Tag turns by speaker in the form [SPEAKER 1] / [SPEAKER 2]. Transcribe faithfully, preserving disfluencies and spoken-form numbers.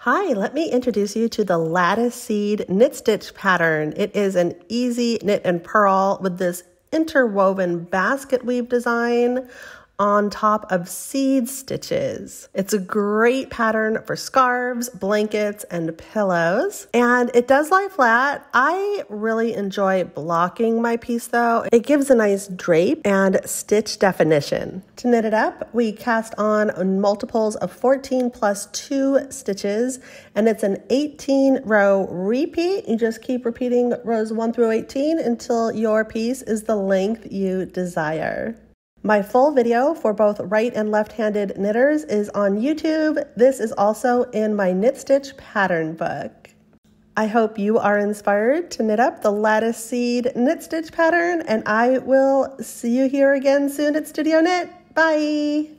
[SPEAKER 1] Hi, let me introduce you to the lattice seed knit stitch pattern. It is an easy knit and purl with this interwoven basket weave design on top of seed stitches. It's a great pattern for scarves, blankets, and pillows. And it does lie flat. I really enjoy blocking my piece though. It gives a nice drape and stitch definition. To knit it up, we cast on multiples of fourteen plus two stitches, and it's an eighteen row repeat. You just keep repeating rows one through eighteen until your piece is the length you desire. My full video for both right and left-handed knitters is on YouTube. This is also in my Knit Stitch pattern book. I hope you are inspired to knit up the lattice seed knit stitch pattern, and I will see you here again soon at Studio Knit. Bye!